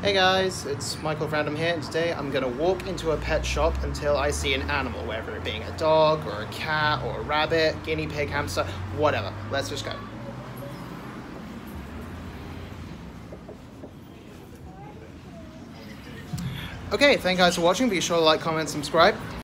Hey guys, it's Michael Random here, and today I'm going to walk into a pet shop until I see an animal, whether it being a dog, or a cat, or a rabbit, guinea pig, hamster, whatever. Let's just go. Okay, thank you guys for watching. Be sure to like, comment, subscribe.